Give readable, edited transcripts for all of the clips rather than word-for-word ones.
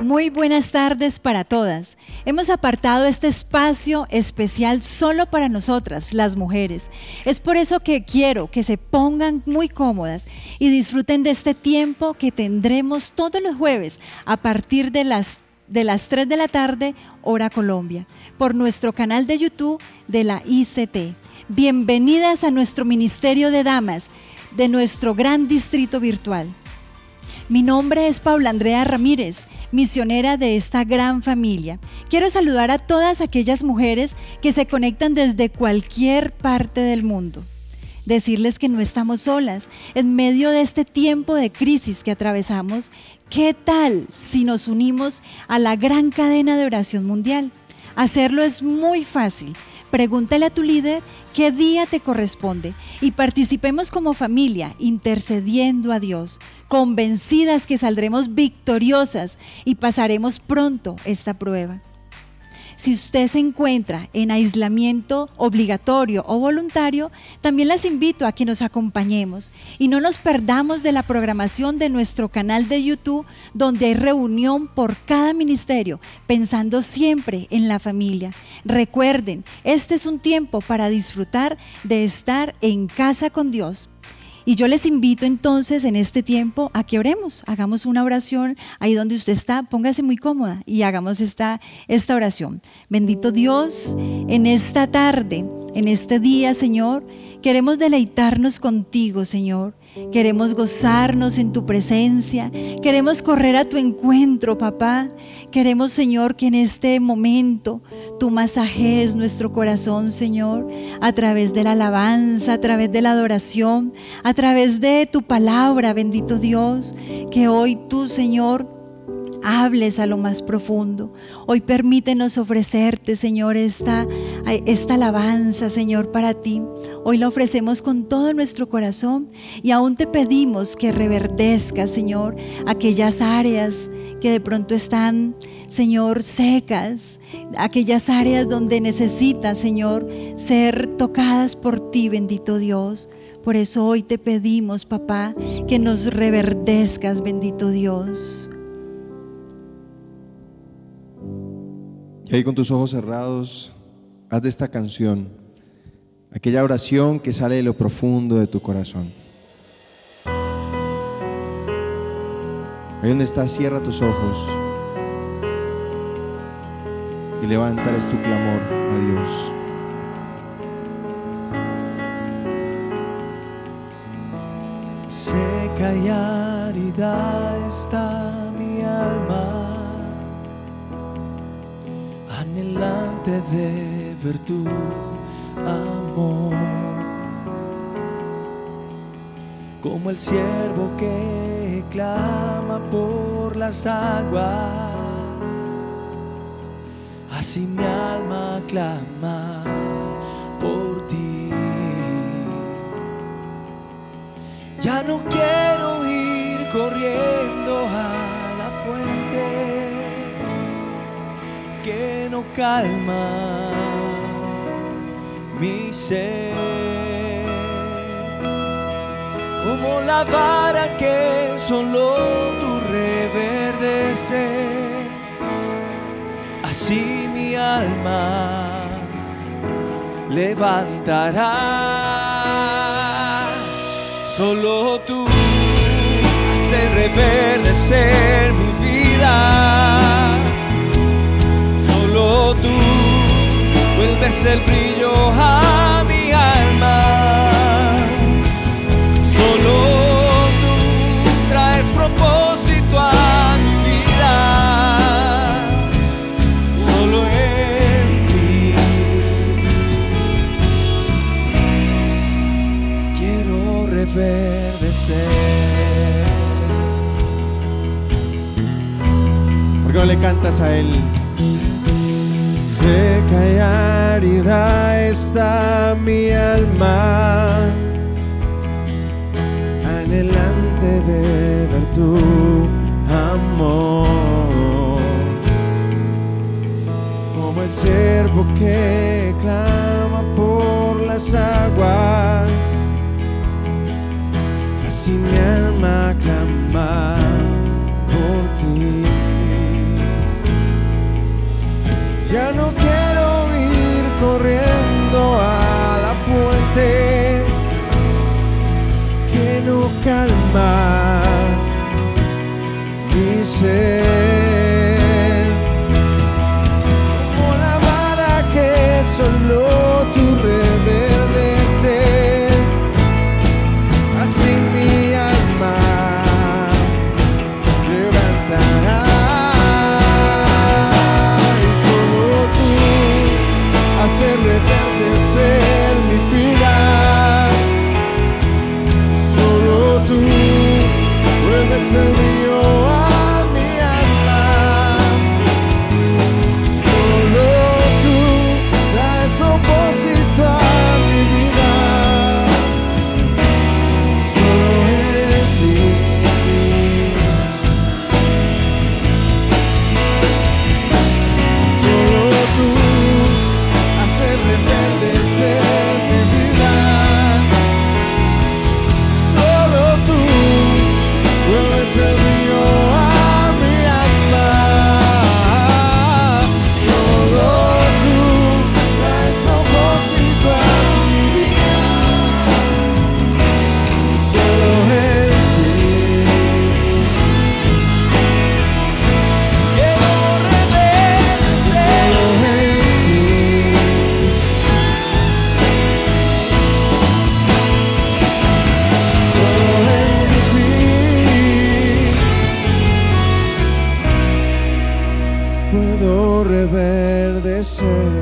Muy buenas tardes para todas. Hemos apartado este espacio especial solo para nosotras, las mujeres. Es por eso que quiero que se pongan muy cómodas y disfruten de este tiempo que tendremos todos los jueves a partir de las 3 de la tarde, hora Colombia, por nuestro canal de YouTube de la ICT. Bienvenidas a nuestro Ministerio de Damas de nuestro gran distrito virtual. Mi nombre es Paula Andrea Ramírez, misionera de esta gran familia. Quiero saludar a todas aquellas mujeres que se conectan desde cualquier parte del mundo. Decirles que no estamos solas en medio de este tiempo de crisis que atravesamos. ¿Qué tal si nos unimos a la gran cadena de oración mundial? Hacerlo es muy fácil. Pregúntale a tu líder qué día te corresponde y participemos como familia intercediendo a Dios, convencidas que saldremos victoriosas y pasaremos pronto esta prueba. Si usted se encuentra en aislamiento obligatorio o voluntario, también las invito a que nos acompañemos y no nos perdamos de la programación de nuestro canal de YouTube, donde hay reunión por cada ministerio, pensando siempre en la familia. Recuerden, este es un tiempo para disfrutar de estar en casa con Dios. Y yo les invito entonces en este tiempo a que oremos, hagamos una oración ahí donde usted está, póngase muy cómoda y hagamos esta oración. Bendito Dios, en esta tarde, en este día, Señor, queremos deleitarnos contigo, Señor. Queremos gozarnos en tu presencia, queremos correr a tu encuentro, papá. Queremos, Señor, que en este momento tú masajees nuestro corazón, Señor, a través de la alabanza, a través de la adoración, a través de tu palabra, bendito Dios, que hoy tú, Señor, hables a lo más profundo. Hoy permítenos ofrecerte, Señor, esta alabanza, Señor, para ti. Hoy la ofrecemos con todo nuestro corazón y aún te pedimos que reverdezcas, Señor, aquellas áreas que de pronto están, Señor, secas, aquellas áreas donde necesitas, Señor, ser tocadas por ti, bendito Dios. Por eso hoy te pedimos, papá, que nos reverdezcas, bendito Dios. Y ahí con tus ojos cerrados, haz de esta canción aquella oración que sale de lo profundo de tu corazón. Ahí donde estás, cierra tus ojos y levántales tu clamor a Dios. Seca y árida está mi alma, anhelante de ver tu amor, como el ciervo que clama por las aguas, así mi alma clama por ti. Ya no quiero ir corriendo a la fuente que no calma mi sed, como la vara que solo tú reverdeces, así mi alma levantarás. Solo tú haces reverdecer mi vida, solo tú vuelves el brillo a mi alma, solo tú traes propósito a mi vida, solo en ti quiero reverdecer. ¿Por qué no le cantas a Él? Seca y árida está mi alma, anhelante de ver tu amor, como el ciervo que clama por las aguas, así mi alma clama por ti. calma mi ser, como la vara que solo tú reverdecer, así mi alma levantará, y solo tú hacer reverdecer mi vida. Tú vuelves el río a mi alma, solo tú traes propósito a mi vida, solo en ti. Solo tú haces reverdecer mi vida. Vuelves el río a mi alma, solo tú traes propósito a mi vida, solo en ti. Quiero reverdecer, solo en ti. Solo en puedo reverdecer.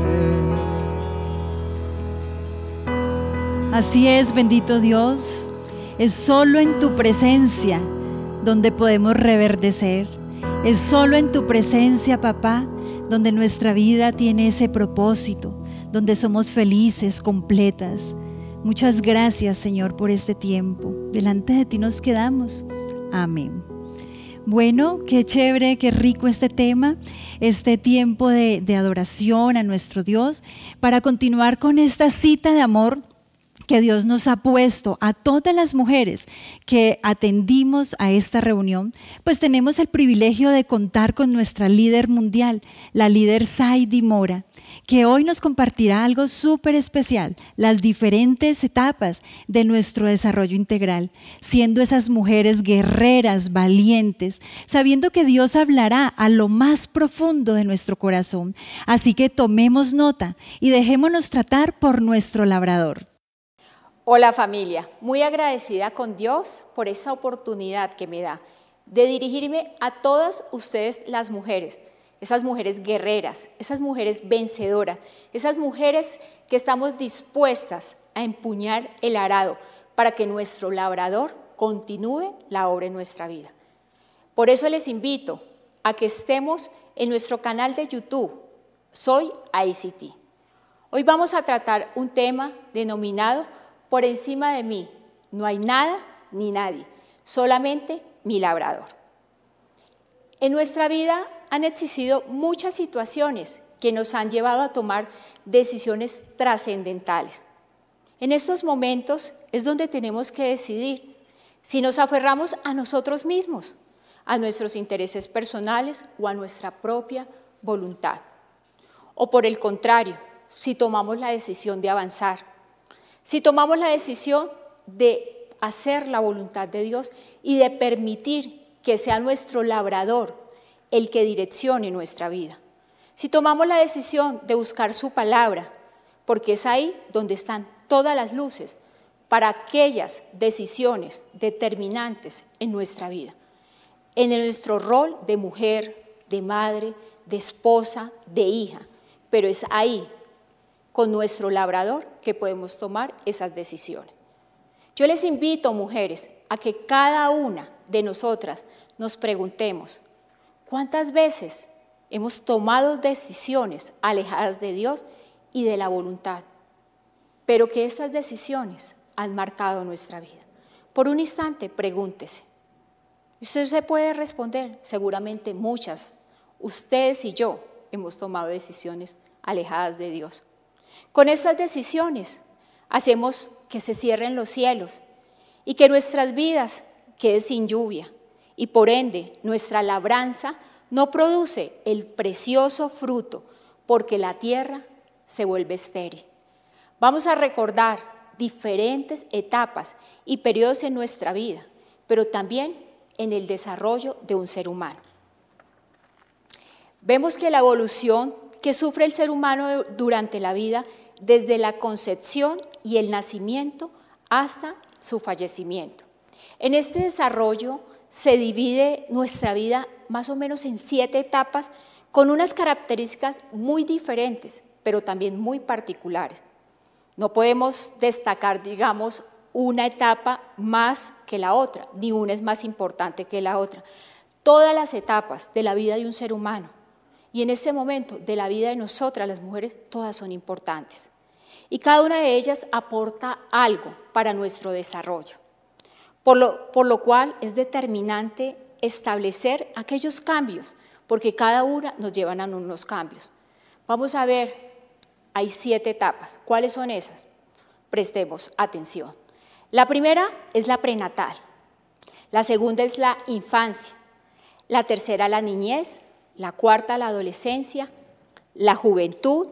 Así es, bendito Dios, es solo en tu presencia donde podemos reverdecer. Es solo en tu presencia, papá, donde nuestra vida tiene ese propósito, donde somos felices, completas. Muchas gracias, Señor, por este tiempo. Delante de ti nos quedamos. Amén. Bueno, qué chévere, qué rico este tema, este tiempo de adoración a nuestro Dios, para continuar con esta cita de amor que Dios nos ha puesto a todas las mujeres que atendimos a esta reunión. Pues tenemos el privilegio de contar con nuestra líder mundial, la líder Saidi Mora, que hoy nos compartirá algo súper especial, las diferentes etapas de nuestro desarrollo integral, siendo esas mujeres guerreras, valientes, sabiendo que Dios hablará a lo más profundo de nuestro corazón. Así que tomemos nota y dejémonos tratar por nuestro labrador. Hola familia, muy agradecida con Dios por esta oportunidad que me da de dirigirme a todas ustedes las mujeres, esas mujeres guerreras, esas mujeres vencedoras, esas mujeres que estamos dispuestas a empuñar el arado para que nuestro labrador continúe la obra en nuestra vida. Por eso les invito a que estemos en nuestro canal de YouTube, Soy ICT. Hoy vamos a tratar un tema denominado Por encima de mí no hay nada ni nadie, solamente mi labrador. En nuestra vida han existido muchas situaciones que nos han llevado a tomar decisiones trascendentales. En estos momentos es donde tenemos que decidir si nos aferramos a nosotros mismos, a nuestros intereses personales o a nuestra propia voluntad. O por el contrario, si tomamos la decisión de avanzar, si tomamos la decisión de hacer la voluntad de Dios y de permitir que sea nuestro labrador el que direccione nuestra vida. Si tomamos la decisión de buscar su palabra, porque es ahí donde están todas las luces para aquellas decisiones determinantes en nuestra vida, en nuestro rol de mujer, de madre, de esposa, de hija, pero es ahí, con nuestro labrador, que podemos tomar esas decisiones. Yo les invito, mujeres, a que cada una de nosotras nos preguntemos, ¿cuántas veces hemos tomado decisiones alejadas de Dios y de la voluntad, pero que estas decisiones han marcado nuestra vida? Por un instante, pregúntese. Usted se puede responder, seguramente muchas, ustedes y yo hemos tomado decisiones alejadas de Dios. Con estas decisiones hacemos que se cierren los cielos y que nuestras vidas queden sin lluvia y por ende nuestra labranza no produce el precioso fruto porque la tierra se vuelve estéril. Vamos a recordar diferentes etapas y periodos en nuestra vida, pero también en el desarrollo de un ser humano. Vemos que la evolución que sufre el ser humano durante la vida, desde la concepción y el nacimiento hasta su fallecimiento. En este desarrollo se divide nuestra vida más o menos en 7 etapas con unas características muy diferentes, pero también muy particulares. No podemos destacar, digamos, una etapa más que la otra, ni una es más importante que la otra. Todas las etapas de la vida de un ser humano y en este momento de la vida de nosotras las mujeres, todas son importantes. Y cada una de ellas aporta algo para nuestro desarrollo, por lo cual es determinante establecer aquellos cambios, porque cada una nos llevan a unos cambios. Vamos a ver, hay 7 etapas. ¿Cuáles son esas? Prestemos atención. La primera es la prenatal, la segunda es la infancia, la tercera la niñez, la cuarta la adolescencia, la juventud,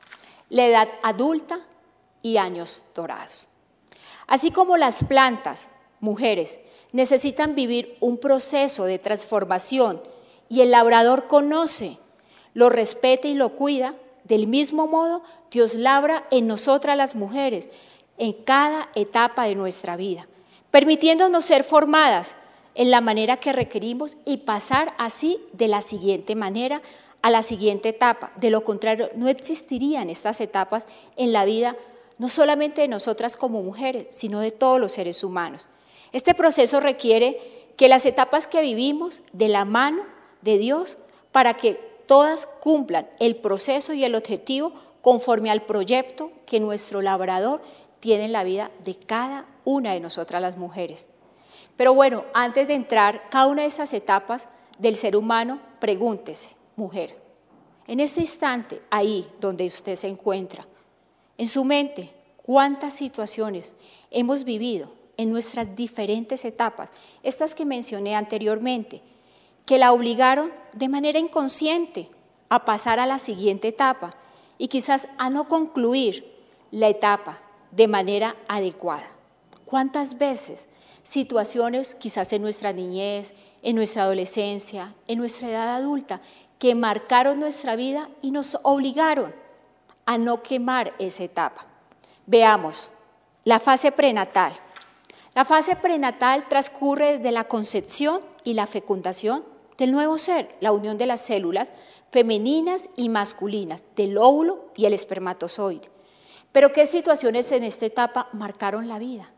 la edad adulta y años dorados. Así como las plantas, mujeres, necesitan vivir un proceso de transformación y el labrador conoce, lo respeta y lo cuida, del mismo modo Dios labra en nosotras las mujeres en cada etapa de nuestra vida, permitiéndonos ser formadas en la manera que requerimos y pasar así de la siguiente manera a la siguiente etapa. De lo contrario, no existirían estas etapas en la vida, no solamente de nosotras como mujeres, sino de todos los seres humanos. Este proceso requiere que las etapas que vivimos de la mano de Dios para que todas cumplan el proceso y el objetivo conforme al proyecto que nuestro labrador tiene en la vida de cada una de nosotras las mujeres. Pero bueno, antes de entrar cada una de esas etapas del ser humano, pregúntese, mujer, en este instante, ahí donde usted se encuentra, en su mente, ¿cuántas situaciones hemos vivido en nuestras diferentes etapas, estas que mencioné anteriormente, que la obligaron de manera inconsciente a pasar a la siguiente etapa y quizás a no concluir la etapa de manera adecuada? ¿Cuántas veces situaciones quizás en nuestra niñez, en nuestra adolescencia, en nuestra edad adulta, que marcaron nuestra vida y nos obligaron a no quemar esa etapa? Veamos, la fase prenatal. La fase prenatal transcurre desde la concepción y la fecundación del nuevo ser, la unión de las células femeninas y masculinas, del óvulo y el espermatozoide. Pero ¿qué situaciones en esta etapa marcaron la vida?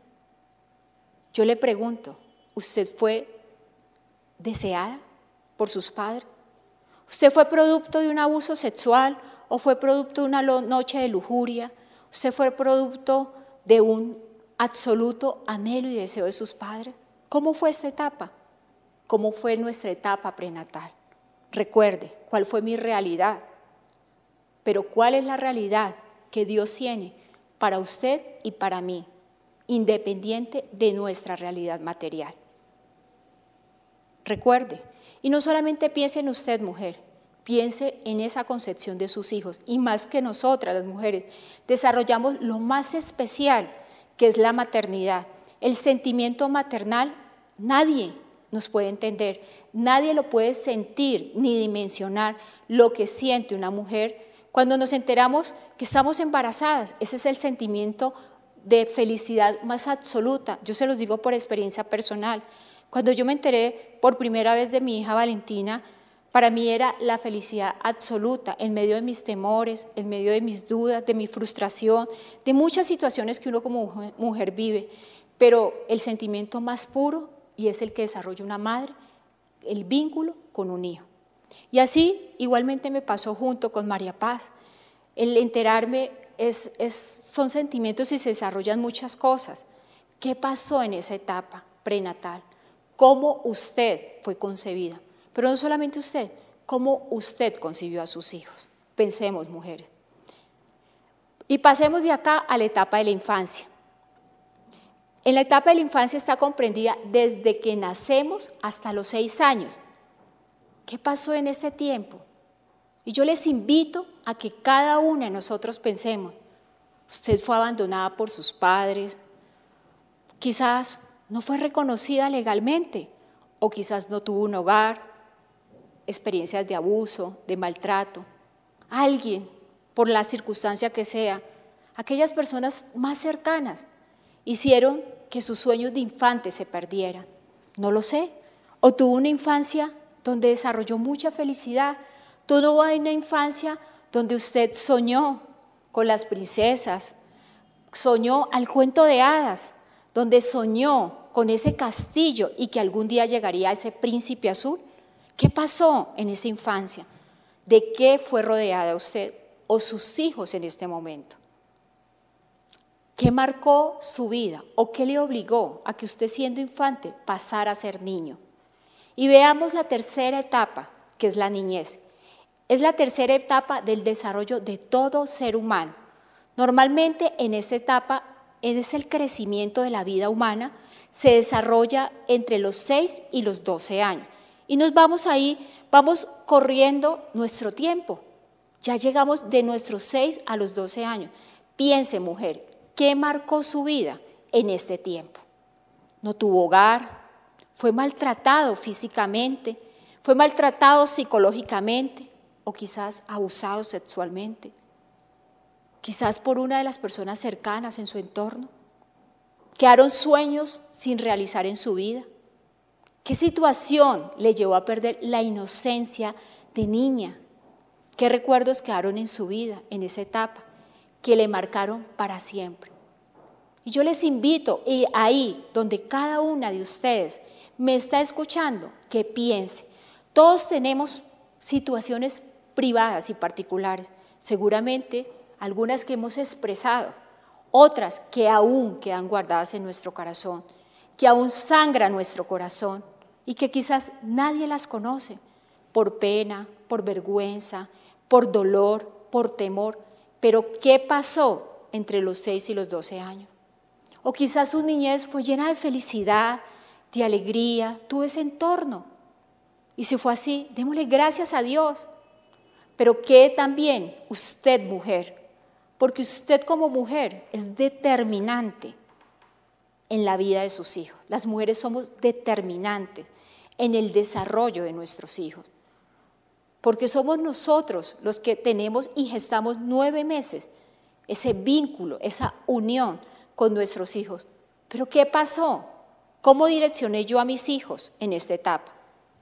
Yo le pregunto, ¿usted fue deseada por sus padres? ¿Usted fue producto de un abuso sexual o fue producto de una noche de lujuria? ¿Usted fue producto de un absoluto anhelo y deseo de sus padres? ¿Cómo fue esta etapa? ¿Cómo fue nuestra etapa prenatal? Recuerde, ¿cuál fue mi realidad? Pero ¿cuál es la realidad que Dios tiene para usted y para mí, independiente de nuestra realidad material? Recuerde, y no solamente piense en usted, mujer, piense en esa concepción de sus hijos, y más que nosotras, las mujeres, desarrollamos lo más especial que es la maternidad. El sentimiento maternal, nadie nos puede entender, nadie lo puede sentir ni dimensionar lo que siente una mujer cuando nos enteramos que estamos embarazadas. Ese es el sentimiento de felicidad más absoluta. Yo se los digo por experiencia personal. Cuando yo me enteré por primera vez de mi hija Valentina, para mí era la felicidad absoluta, en medio de mis temores, en medio de mis dudas, de mi frustración, de muchas situaciones que uno como mujer vive, pero el sentimiento más puro, y es el que desarrolla una madre, el vínculo con un hijo. Y así igualmente me pasó junto con María Paz. El enterarme son sentimientos y se desarrollan muchas cosas. ¿Qué pasó en esa etapa prenatal? ¿Cómo usted fue concebida? Pero no solamente usted, ¿cómo usted concibió a sus hijos? Pensemos, mujeres. Y pasemos de acá a la etapa de la infancia. En la etapa de la infancia está comprendida desde que nacemos hasta los 6 años. ¿Qué pasó en este tiempo? Y yo les invito a que cada una de nosotros pensemos, Usted fue abandonada por sus padres, quizás no fue reconocida legalmente o quizás no tuvo un hogar, experiencias de abuso, de maltrato. Alguien, por la circunstancia que sea, aquellas personas más cercanas hicieron que sus sueños de infante se perdieran. No lo sé. O tuvo una infancia donde desarrolló mucha felicidad. Tuvo una infancia donde usted soñó con las princesas, soñó al cuento de hadas, donde soñó con ese castillo y que algún día llegaría ese príncipe azul. ¿Qué pasó en esa infancia? ¿De qué fue rodeada usted o sus hijos en este momento? ¿Qué marcó su vida o qué le obligó a que usted siendo infante pasara a ser niño? Y veamos la tercera etapa, que es la niñez. Es la tercera etapa del desarrollo de todo ser humano. Normalmente en esta etapa es el crecimiento de la vida humana, se desarrolla entre los 6 y los 12 años. Y nos vamos ahí, vamos corriendo nuestro tiempo. Ya llegamos de nuestros 6 a los 12 años. Piense, mujer, ¿qué marcó su vida en este tiempo? No tuvo hogar, fue maltratado físicamente, fue maltratado psicológicamente o quizás abusado sexualmente, quizás por una de las personas cercanas en su entorno. Quedaron sueños sin realizar en su vida. ¿Qué situación le llevó a perder la inocencia de niña? ¿Qué recuerdos quedaron en su vida, en esa etapa, que le marcaron para siempre? Y yo les invito, y ahí donde cada una de ustedes me está escuchando, que piense. Todos tenemos situaciones privadas y particulares, seguramente algunas que hemos expresado, otras que aún quedan guardadas en nuestro corazón, que aún sangran nuestro corazón y que quizás nadie las conoce por pena, por vergüenza, por dolor, por temor. Pero ¿qué pasó entre los 6 y los 12 años? O quizás su niñez fue llena de felicidad, de alegría, tuvo ese entorno. Y si fue así, démosle gracias a Dios. Pero que también usted, mujer, porque usted como mujer es determinante en la vida de sus hijos. Las mujeres somos determinantes en el desarrollo de nuestros hijos. Porque somos nosotros los que tenemos y gestamos 9 meses ese vínculo, esa unión con nuestros hijos. Pero ¿qué pasó? ¿Cómo direccioné yo a mis hijos en esta etapa?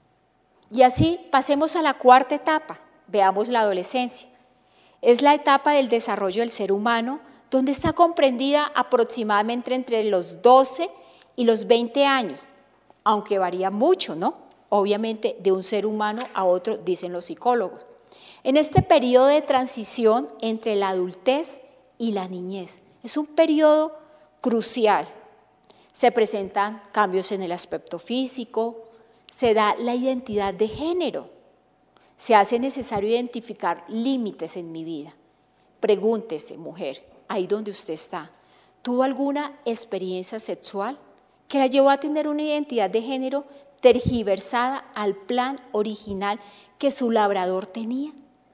Y así pasemos a la cuarta etapa, veamos la adolescencia. Es la etapa del desarrollo del ser humano donde está comprendida aproximadamente entre los 12 y los 20 años, aunque varía mucho, ¿no? Obviamente de un ser humano a otro, dicen los psicólogos. En este periodo de transición entre la adultez y la niñez, es un periodo crucial. Se presentan cambios en el aspecto físico, se da la identidad de género, se hace necesario identificar límites en mi vida. Pregúntese, mujer, ahí donde usted está, ¿tuvo alguna experiencia sexual que la llevó a tener una identidad de género tergiversada al plan original que su labrador tenía?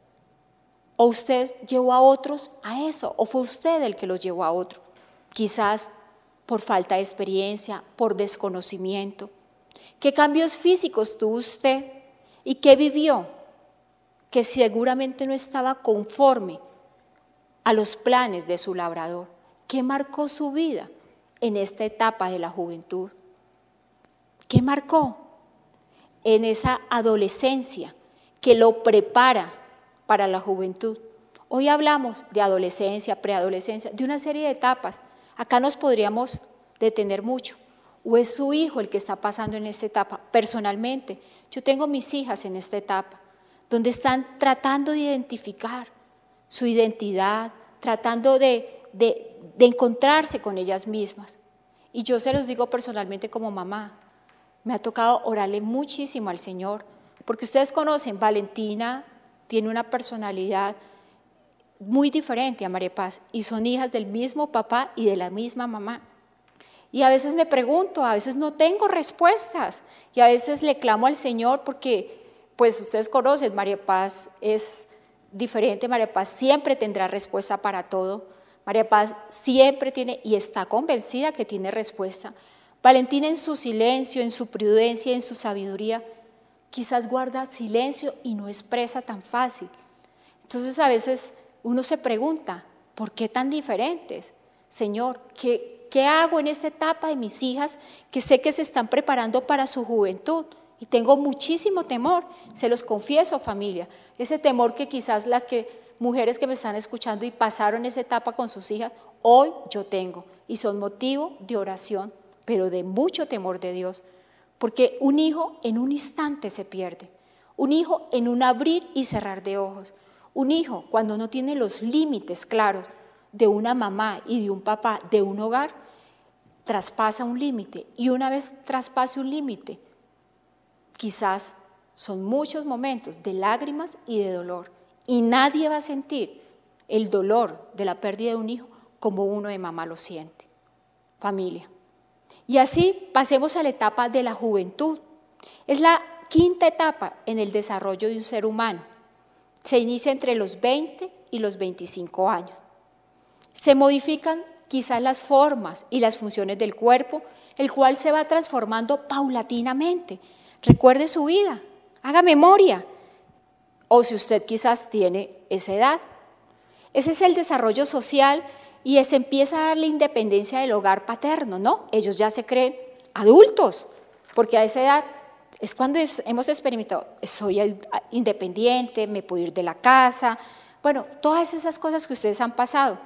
¿O usted llevó a otros a eso? ¿O fue usted el que los llevó a otro? Quizás por falta de experiencia, por desconocimiento. ¿Qué cambios físicos tuvo usted y qué vivió? Que seguramente no estaba conforme a los planes de su labrador. ¿Qué marcó su vida en esta etapa de la juventud? ¿Qué marcó en esa adolescencia que lo prepara para la juventud? Hoy hablamos de adolescencia, preadolescencia, de una serie de etapas. Acá nos podríamos detener mucho. ¿O es su hijo el que está pasando en esta etapa? Personalmente, yo tengo mis hijas en esta etapa, donde están tratando de identificar su identidad, tratando de encontrarse con ellas mismas. Y yo se los digo personalmente como mamá, me ha tocado orarle muchísimo al Señor, porque ustedes conocen, Valentina tiene una personalidad muy diferente a María Paz, y son hijas del mismo papá y de la misma mamá. Y a veces me pregunto, a veces no tengo respuestas, y a veces le clamo al Señor porque, pues ustedes conocen, María Paz es diferente, María Paz siempre tendrá respuesta para todo, María Paz siempre tiene y está convencida que tiene respuesta. Valentina en su silencio, en su prudencia, en su sabiduría, quizás guarda silencio y no expresa tan fácil. Entonces a veces uno se pregunta, ¿por qué tan diferentes? Señor, ¿qué hago en esta etapa de mis hijas que sé que se están preparando para su juventud? Y tengo muchísimo temor, se los confieso, familia, ese temor que quizás mujeres que me están escuchando y pasaron esa etapa con sus hijas, hoy yo tengo, y son motivo de oración, pero de mucho temor de Dios, porque un hijo en un instante se pierde, un hijo en un abrir y cerrar de ojos, un hijo cuando no tiene los límites claros de una mamá y de un papá, de un hogar, traspasa un límite, y una vez traspase un límite, quizás son muchos momentos de lágrimas y de dolor, y nadie va a sentir el dolor de la pérdida de un hijo como uno de mamá lo siente. Familia. Y así pasemos a la etapa de la juventud. Es la quinta etapa en el desarrollo de un ser humano. Se inicia entre los 20 y los 25 años. Se modifican quizás las formas y las funciones del cuerpo, el cual se va transformando paulatinamente. Recuerde su vida, haga memoria, o si usted quizás tiene esa edad. Ese es el desarrollo social y se empieza a dar la independencia del hogar paterno, ¿no? Ellos ya se creen adultos, porque a esa edad es cuando hemos experimentado, soy independiente, me puedo ir de la casa, bueno, todas esas cosas que ustedes han pasado.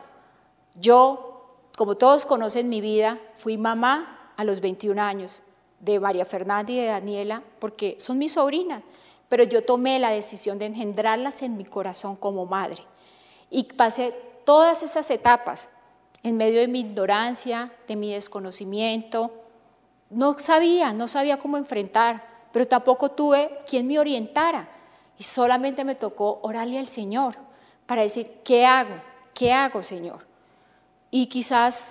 Yo, como todos conocen mi vida, fui mamá a los 21 años de María Fernanda y de Daniela, porque son mis sobrinas, pero yo tomé la decisión de engendrarlas en mi corazón como madre. Y pasé todas esas etapas en medio de mi ignorancia, de mi desconocimiento. No sabía cómo enfrentar, pero tampoco tuve quien me orientara. Y solamente me tocó orarle al Señor para decir, ¿qué hago? ¿Qué hago, Señor? Y quizás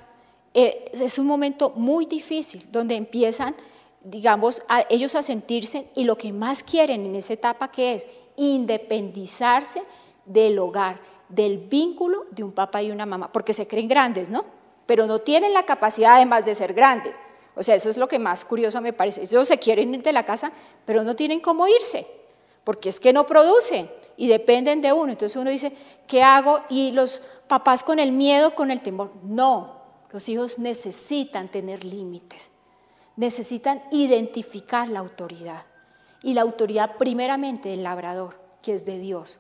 es un momento muy difícil donde empiezan, digamos, ellos a sentirse, y lo que más quieren en esa etapa, que es independizarse del hogar, del vínculo de un papá y una mamá, porque se creen grandes, ¿no? Pero no tienen la capacidad además de ser grandes. O sea, eso es lo que más curioso me parece. Ellos se quieren ir de la casa, pero no tienen cómo irse, porque es que no producen y dependen de uno. Entonces uno dice, ¿qué hago? Y los papás con el miedo, con el temor. No, los hijos necesitan tener límites, necesitan identificar la autoridad, y la autoridad primeramente del labrador, que es de Dios.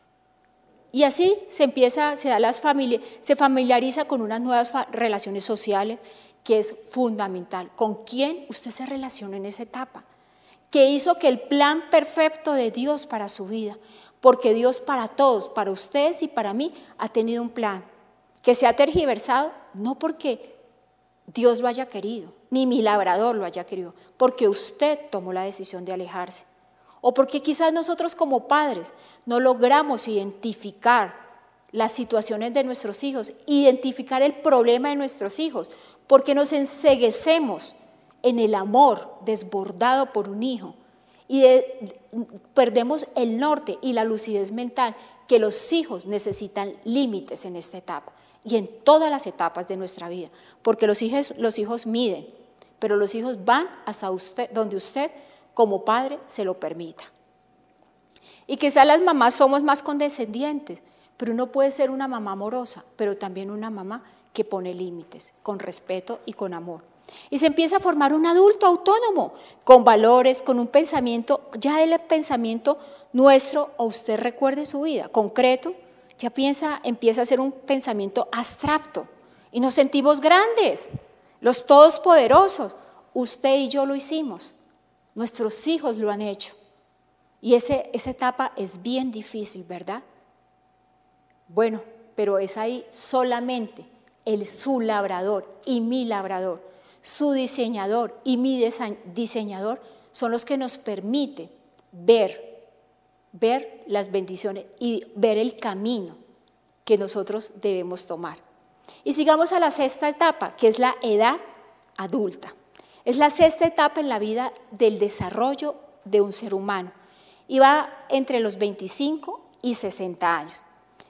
Y así se familiariza con unas nuevas relaciones sociales, que es fundamental. ¿Con quién usted se relaciona en esa etapa? ¿Qué hizo que el plan perfecto de Dios para su vida? Porque Dios para todos, para ustedes y para mí, ha tenido un plan que se ha tergiversado, no porque Dios lo haya querido, ni mi labrador lo haya querido, porque usted tomó la decisión de alejarse. O porque quizás nosotros como padres no logramos identificar las situaciones de nuestros hijos, identificar el problema de nuestros hijos, porque nos enceguecemos en el amor desbordado por un hijo y perdemos el norte y la lucidez mental, que los hijos necesitan límites en esta etapa y en todas las etapas de nuestra vida, porque los hijos miden, pero los hijos van hasta usted, donde usted como padre se lo permita. Y quizás las mamás somos más condescendientes, pero uno puede ser una mamá amorosa, pero también una mamá que pone límites, con respeto y con amor. Y se empieza a formar un adulto autónomo, con valores, con un pensamiento, ya el pensamiento nuestro, o usted recuerde su vida, concreto, ya empieza a ser un pensamiento abstracto, y nos sentimos grandes, los todopoderosos. Usted y yo lo hicimos, nuestros hijos lo han hecho, y esa etapa es bien difícil, ¿verdad? Bueno, pero es ahí solamente su labrador y mi labrador, su diseñador y mi diseñador son los que nos permiten ver las bendiciones y ver el camino que nosotros debemos tomar. Y sigamos a la sexta etapa, que es la edad adulta. Es la sexta etapa en la vida del desarrollo de un ser humano y va entre los 25 y 60 años.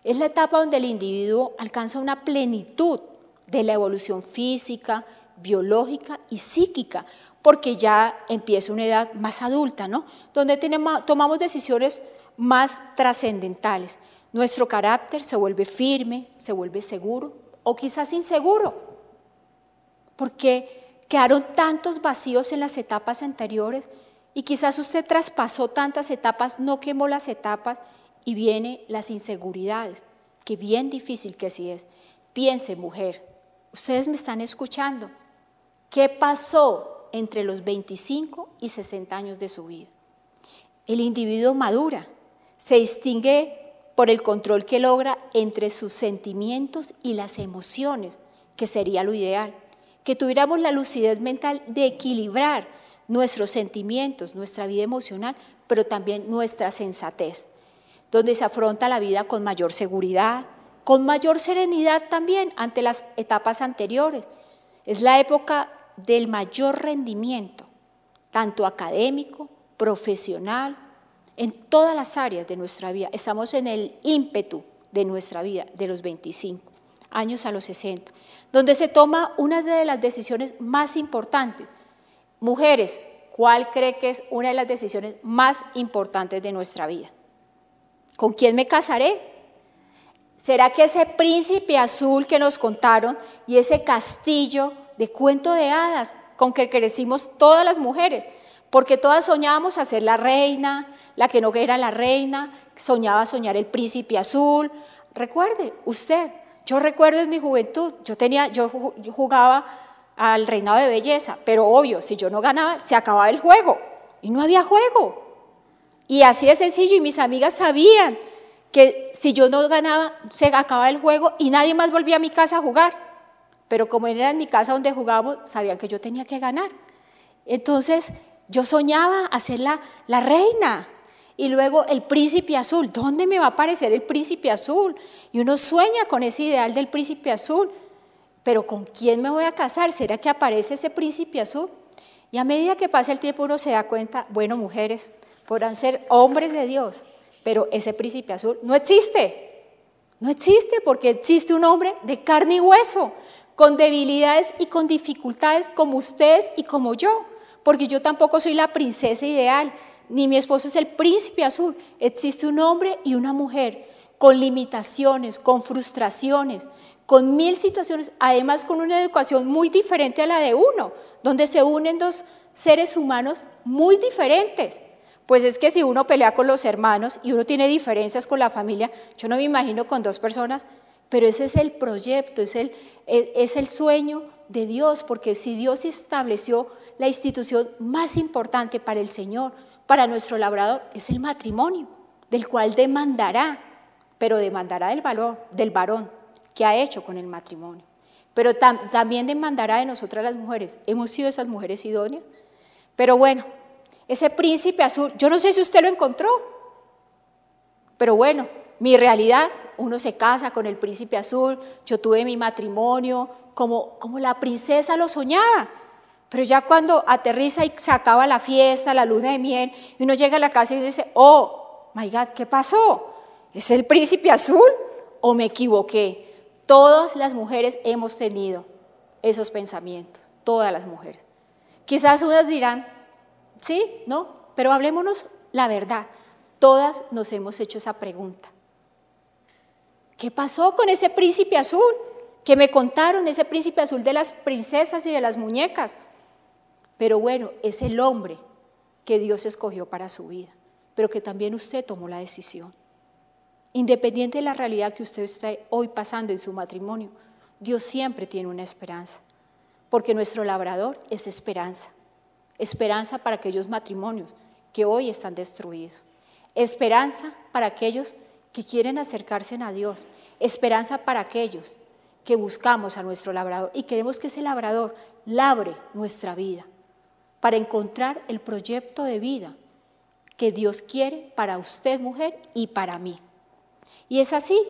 Es la etapa donde el individuo alcanza una plenitud de la evolución física, biológica y psíquica, porque ya empieza una edad más adulta, ¿no? Donde tomamos decisiones más trascendentales. Nuestro carácter se vuelve firme, se vuelve seguro o quizás inseguro, porque quedaron tantos vacíos en las etapas anteriores y quizás usted traspasó tantas etapas, no quemó las etapas y vienen las inseguridades, que bien difícil que sí es. Piense, mujer, ustedes me están escuchando, ¿qué pasó entre los 25 y 60 años de su vida? El individuo madura, se distingue por el control que logra entre sus sentimientos y las emociones, que sería lo ideal, que tuviéramos la lucidez mental de equilibrar nuestros sentimientos, nuestra vida emocional, pero también nuestra sensatez, donde se afronta la vida con mayor seguridad, con mayor serenidad también ante las etapas anteriores. Es la época del mayor rendimiento, tanto académico, profesional, en todas las áreas de nuestra vida. Estamos en el ímpetu de nuestra vida, de los 25 años a los 60, donde se toma una de las decisiones más importantes. Mujeres, ¿cuál cree que es una de las decisiones más importantes de nuestra vida? ¿Con quién me casaré? ¿Será que ese príncipe azul que nos contaron y ese castillo de cuento de hadas con que crecimos todas las mujeres? Porque todas soñábamos a ser la reina, la que no era la reina, soñaba soñar el príncipe azul. Recuerde, usted, yo recuerdo en mi juventud, yo jugaba al reinado de belleza, pero obvio, si yo no ganaba, se acababa el juego y no había juego. Y así de sencillo, y mis amigas sabían que si yo no ganaba, se acababa el juego y nadie más volvía a mi casa a jugar. Pero como era en mi casa donde jugábamos, sabían que yo tenía que ganar. Entonces, yo soñaba a ser la reina. Y luego el príncipe azul, ¿dónde me va a aparecer el príncipe azul? Y uno sueña con ese ideal del príncipe azul, pero ¿con quién me voy a casar? ¿Será que aparece ese príncipe azul? Y a medida que pasa el tiempo uno se da cuenta, bueno, mujeres, podrán ser hombres de Dios, pero ese príncipe azul no existe. No existe porque existe un hombre de carne y hueso, con debilidades y con dificultades como ustedes y como yo, porque yo tampoco soy la princesa ideal, ni mi esposo es el príncipe azul. Existe un hombre y una mujer con limitaciones, con frustraciones, con 1000 situaciones, además con una educación muy diferente a la de uno, donde se unen dos seres humanos muy diferentes. Pues es que si uno pelea con los hermanos y uno tiene diferencias con la familia, yo no me imagino con 2 personas, pero ese es el proyecto, es el sueño de Dios, porque si Dios estableció la institución más importante para el Señor, para nuestro labrador, es el matrimonio, del cual demandará, pero demandará del varón que ha hecho con el matrimonio, pero también demandará de nosotras las mujeres. Hemos sido esas mujeres idóneas, pero bueno, ese príncipe azul, yo no sé si usted lo encontró, pero bueno, mi realidad, uno se casa con el príncipe azul, yo tuve mi matrimonio como la princesa lo soñaba, pero ya cuando aterriza y se acaba la fiesta, la luna de miel, y uno llega a la casa y dice, oh, my God, ¿qué pasó? ¿Es el príncipe azul o me equivoqué? Todas las mujeres hemos tenido esos pensamientos, todas las mujeres. Quizás unas dirán, sí, no, pero hablémonos la verdad. Todas nos hemos hecho esa pregunta. ¿Qué pasó con ese príncipe azul que me contaron, ese príncipe azul de las princesas y de las muñecas? Pero bueno, es el hombre que Dios escogió para su vida, pero que también usted tomó la decisión. Independiente de la realidad que usted está hoy pasando en su matrimonio, Dios siempre tiene una esperanza, porque nuestro labrador es esperanza. Esperanza para aquellos matrimonios que hoy están destruidos. Esperanza para aquellos que quieren acercarse a Dios. Esperanza para aquellos que buscamos a nuestro labrador y queremos que ese labrador labre nuestra vida para encontrar el proyecto de vida que Dios quiere para usted, mujer, y para mí. Y es así.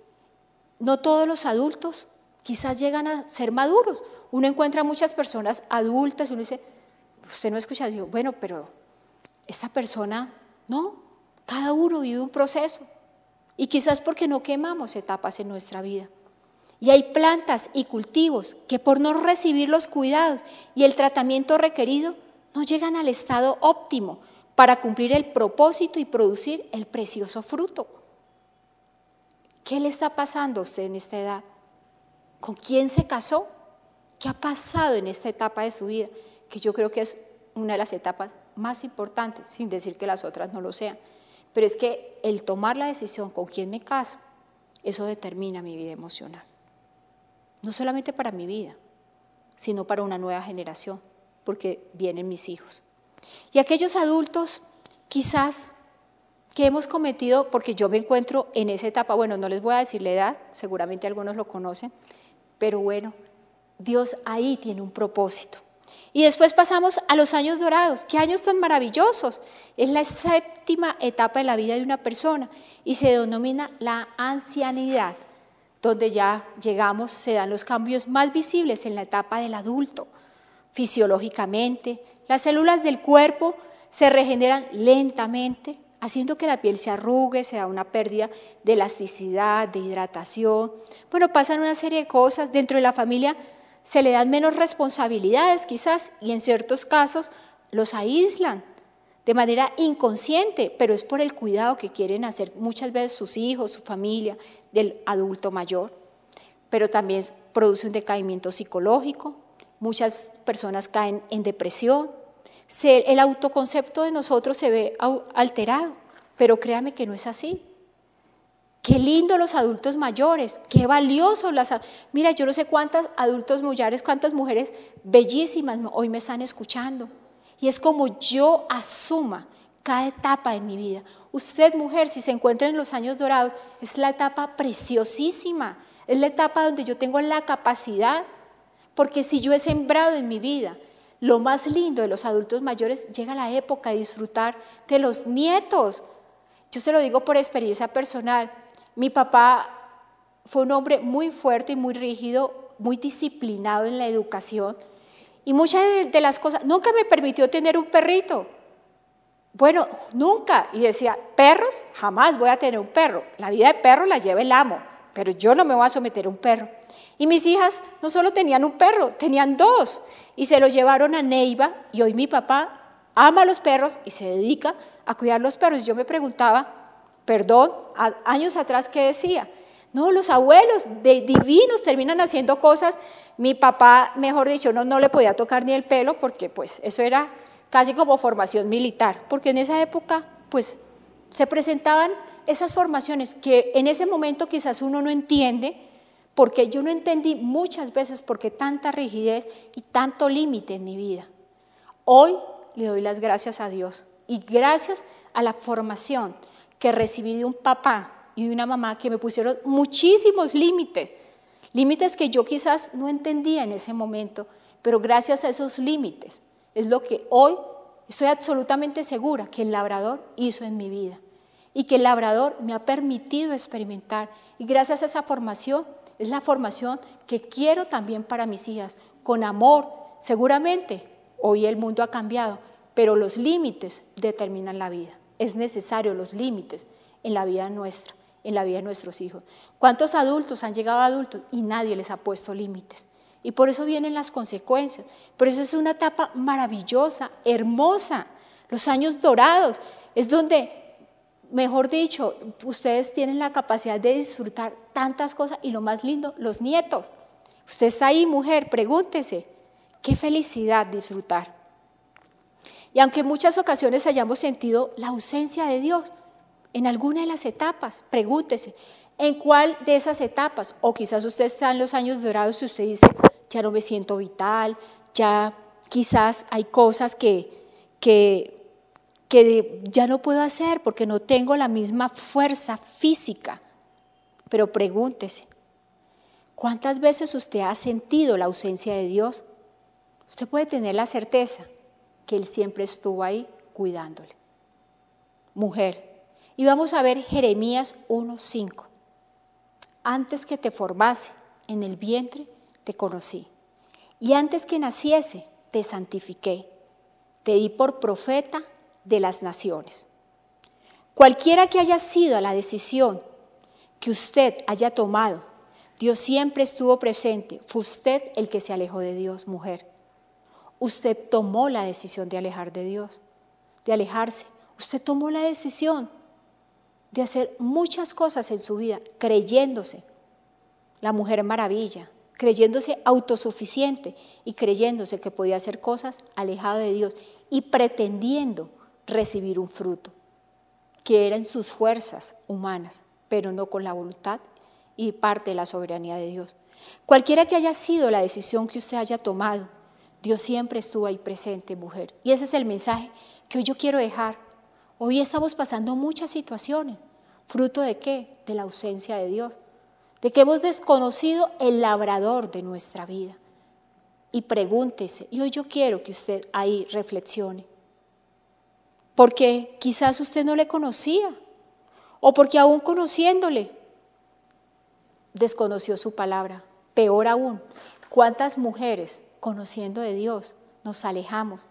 No todos los adultos quizás llegan a ser maduros. Uno encuentra muchas personas adultas y uno dice, usted no escucha, digo, bueno, pero esta persona, no, cada uno vive un proceso y quizás porque no quemamos etapas en nuestra vida. Y hay plantas y cultivos que por no recibir los cuidados y el tratamiento requerido no llegan al estado óptimo para cumplir el propósito y producir el precioso fruto. ¿Qué le está pasando a usted en esta edad? ¿Con quién se casó? ¿Qué ha pasado en esta etapa de su vida? Que yo creo que es una de las etapas más importantes, sin decir que las otras no lo sean. Pero es que el tomar la decisión con quién me caso, eso determina mi vida emocional. No solamente para mi vida, sino para una nueva generación, porque vienen mis hijos. Y aquellos adultos, quizás, que hemos cometido, porque yo me encuentro en esa etapa, bueno, no les voy a decir la edad, seguramente algunos lo conocen, pero bueno, Dios ahí tiene un propósito. Y después pasamos a los años dorados. ¡Qué años tan maravillosos! Es la 7ª etapa de la vida de una persona y se denomina la ancianidad, donde ya llegamos, se dan los cambios más visibles en la etapa del adulto. Fisiológicamente, las células del cuerpo se regeneran lentamente, haciendo que la piel se arrugue, se da una pérdida de elasticidad, de hidratación. Bueno, pasan una serie de cosas. Dentro de la familia se le dan menos responsabilidades quizás y en ciertos casos los aíslan de manera inconsciente, pero es por el cuidado que quieren hacer muchas veces sus hijos, su familia, del adulto mayor. Pero también produce un decaimiento psicológico, muchas personas caen en depresión, el autoconcepto de nosotros se ve alterado, pero créame que no es así. Qué lindo los adultos mayores, qué valiosos Mira, yo no sé cuántas adultos mayores, cuántas mujeres bellísimas hoy me están escuchando. Y es como yo asuma cada etapa de mi vida. Usted, mujer, si se encuentra en los años dorados, es la etapa preciosísima, es la etapa donde yo tengo la capacidad, porque si yo he sembrado en mi vida lo más lindo de los adultos mayores, llega la época de disfrutar de los nietos. Yo se lo digo por experiencia personal. Mi papá fue un hombre muy fuerte y muy rígido, muy disciplinado en la educación. Y muchas de las cosas, nunca me permitió tener un perrito. Bueno, nunca. Y decía, perros, jamás voy a tener un perro. La vida de perro la lleva el amo, pero yo no me voy a someter a un perro. Y mis hijas no solo tenían un perro, tenían 2. Y se lo llevaron a Neiva y hoy mi papá ama a los perros y se dedica a cuidar los perros. Yo me preguntaba, perdón, años atrás, ¿qué decía? No, los abuelos divinos terminan haciendo cosas. Mi papá, mejor dicho, no le podía tocar ni el pelo porque pues eso era casi como formación militar. Porque en esa época pues se presentaban esas formaciones que en ese momento quizás uno no entiende, porque yo no entendí muchas veces por qué tanta rigidez y tanto límite en mi vida. Hoy le doy las gracias a Dios y gracias a la formación que recibí de un papá y de una mamá que me pusieron muchísimos límites, límites que yo quizás no entendía en ese momento, pero gracias a esos límites es lo que hoy estoy absolutamente segura que el labrador hizo en mi vida y que el labrador me ha permitido experimentar, y gracias a esa formación es la formación que quiero también para mis hijas, con amor. Seguramente hoy el mundo ha cambiado, pero los límites determinan la vida. Es necesario los límites en la vida nuestra, en la vida de nuestros hijos. ¿Cuántos adultos han llegado adultos y nadie les ha puesto límites? Y por eso vienen las consecuencias. Pero eso es una etapa maravillosa, hermosa. Los años dorados es donde, mejor dicho, ustedes tienen la capacidad de disfrutar tantas cosas y lo más lindo, los nietos. Usted está ahí, mujer, pregúntese, qué felicidad disfrutar. Y aunque en muchas ocasiones hayamos sentido la ausencia de Dios en alguna de las etapas, pregúntese, ¿en cuál de esas etapas? O quizás usted está en los años dorados y usted dice, ya no me siento vital, ya quizás hay cosas que ya no puedo hacer porque no tengo la misma fuerza física. Pero pregúntese, ¿cuántas veces usted ha sentido la ausencia de Dios? Usted puede tener la certeza que Él siempre estuvo ahí cuidándole. Mujer, y vamos a ver Jeremías 1:5. Antes que te formase en el vientre te conocí, y antes que naciese te santifiqué, te di por profeta de las naciones. Cualquiera que haya sido la decisión que usted haya tomado, Dios siempre estuvo presente. Fue usted el que se alejó de Dios, mujer. Usted tomó la decisión de alejar de Dios, de alejarse. Usted tomó la decisión de hacer muchas cosas en su vida, creyéndose la mujer maravilla, creyéndose autosuficiente y creyéndose que podía hacer cosas alejado de Dios y pretendiendo recibir un fruto que era en sus fuerzas humanas, pero no con la voluntad y parte de la soberanía de Dios. Cualquiera que haya sido la decisión que usted haya tomado, Dios siempre estuvo ahí presente, mujer. Y ese es el mensaje que hoy yo quiero dejar. Hoy estamos pasando muchas situaciones. ¿Fruto de qué? De la ausencia de Dios. De que hemos desconocido el labrador de nuestra vida. Y pregúntese, y hoy yo quiero que usted ahí reflexione. Porque quizás usted no le conocía, o porque aún conociéndole, desconoció su palabra. Peor aún, ¿cuántas mujeres conociendo de Dios nos alejamos?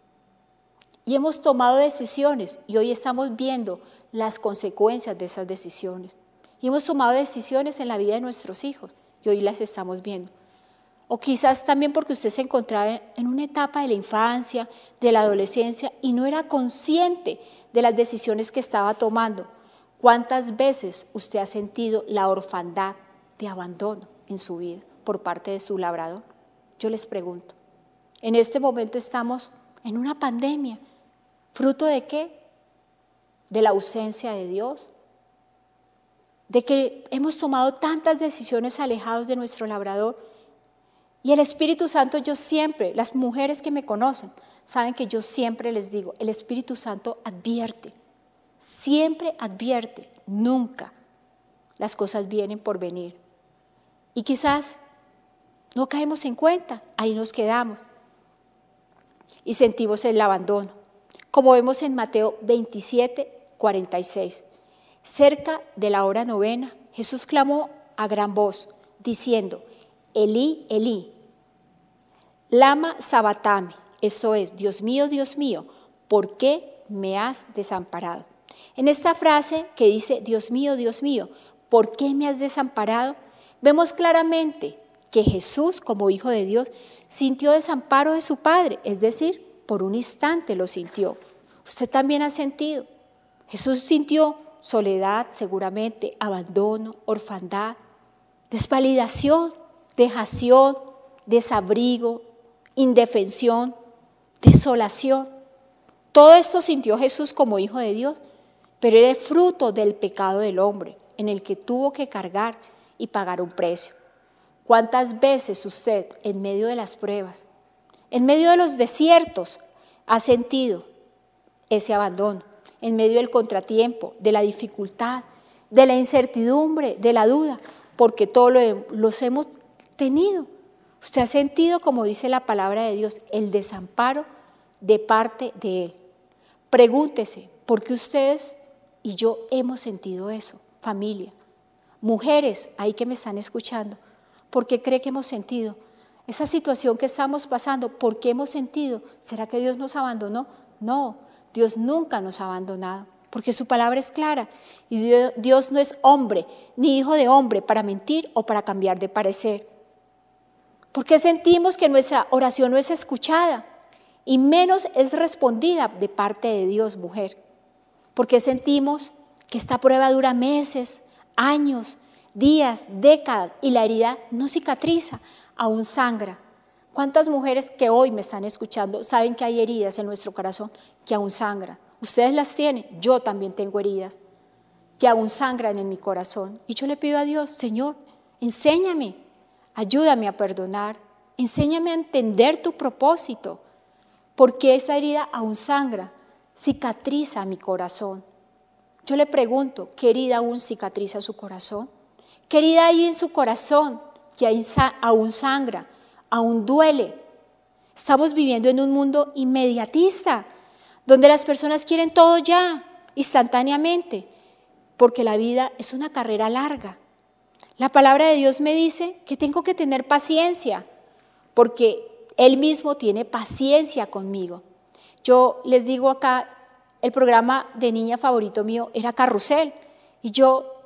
Y hemos tomado decisiones y hoy estamos viendo las consecuencias de esas decisiones. Y hemos tomado decisiones en la vida de nuestros hijos y hoy las estamos viendo. O quizás también porque usted se encontraba en una etapa de la infancia, de la adolescencia y no era consciente de las decisiones que estaba tomando. ¿Cuántas veces usted ha sentido la orfandad de abandono en su vida por parte de su labrador? Yo les pregunto, en este momento estamos en una pandemia. ¿Fruto de qué? De la ausencia de Dios. De que hemos tomado tantas decisiones alejados de nuestro labrador. Y el Espíritu Santo, yo siempre, las mujeres que me conocen, saben que yo siempre les digo, el Espíritu Santo advierte, siempre advierte, nunca las cosas vienen por venir. Y quizás no caemos en cuenta, ahí nos quedamos y sentimos el abandono. Como vemos en Mateo 27:46, cerca de la hora novena, Jesús clamó a gran voz, diciendo, Elí, Elí, lama sabatami, eso es, Dios mío, ¿por qué me has desamparado? En esta frase que dice, Dios mío, ¿por qué me has desamparado? Vemos claramente que Jesús, como Hijo de Dios, sintió desamparo de su Padre, es decir, por un instante lo sintió. Usted también ha sentido. Jesús sintió soledad, seguramente, abandono, orfandad, desvalidación, dejación, desabrigo, indefensión, desolación. Todo esto sintió Jesús como Hijo de Dios, pero era fruto del pecado del hombre, en el que tuvo que cargar y pagar un precio. ¿Cuántas veces usted, en medio de las pruebas, en medio de los desiertos, ha sentido ese abandono? En medio del contratiempo, de la dificultad, de la incertidumbre, de la duda, porque todos los hemos tenido. Usted ha sentido, como dice la palabra de Dios, el desamparo de parte de Él. Pregúntese, ¿por qué ustedes y yo hemos sentido eso? Familia, mujeres ahí que me están escuchando, ¿por qué cree que hemos sentido esa situación que estamos pasando? ¿Por qué hemos sentido? ¿Será que Dios nos abandonó? No, Dios nunca nos ha abandonado, porque su palabra es clara y Dios no es hombre ni hijo de hombre para mentir o para cambiar de parecer. ¿Por qué sentimos que nuestra oración no es escuchada y menos es respondida de parte de Dios, mujer? ¿Por qué sentimos que esta prueba dura meses, años, días, décadas y la herida no cicatriza, aún sangra? ¿Cuántas mujeres que hoy me están escuchando saben que hay heridas en nuestro corazón que aún sangran? Ustedes las tienen, yo también tengo heridas que aún sangran en mi corazón. Y yo le pido a Dios, Señor, enséñame, ayúdame a perdonar, enséñame a entender tu propósito, porque esa herida aún sangra, cicatriza mi corazón. Yo le pregunto, ¿qué herida aún cicatriza su corazón? ¿Qué herida hay en su corazón que aún sangra, aún duele? Estamos viviendo en un mundo inmediatista, donde las personas quieren todo ya, instantáneamente, porque la vida es una carrera larga. La palabra de Dios me dice que tengo que tener paciencia, porque Él mismo tiene paciencia conmigo. Yo les digo acá, el programa de niña favorito mío era Carrusel, y yo